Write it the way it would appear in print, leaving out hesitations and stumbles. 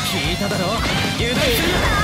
聞いただろ、油断するな。